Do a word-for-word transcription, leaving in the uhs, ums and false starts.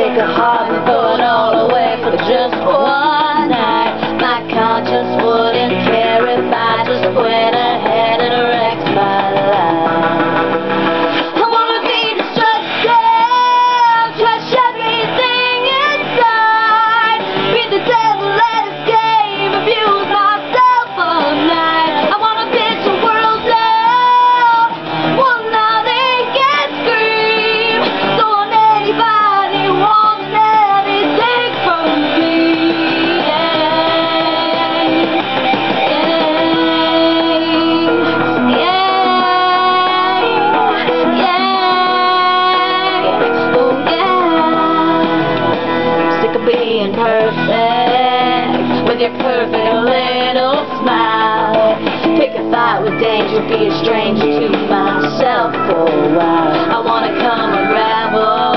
break a heart and throw it all away for just one night. My conscience wouldn't care if I just went ahead and wrecked my life. I wanna be destructive, touch everything inside, be the devil at his game, abuse myself all night. I wanna pitch a world down, one night they can scream, don't want anybody wanting anything from me. Being perfect with your perfect little smile. Pick a fight with danger, be a stranger to myself for a while. I wanna come unravel